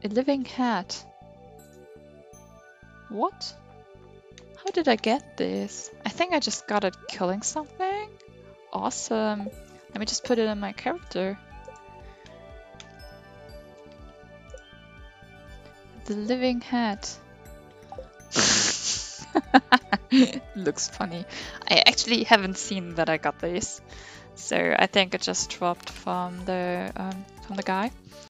A living hat. What? How did I get this? I think I just got it killing something. Awesome. Let me just put it in my character. The living hat. Looks funny. I actually haven't seen that I got this, so I think it just dropped from the guy.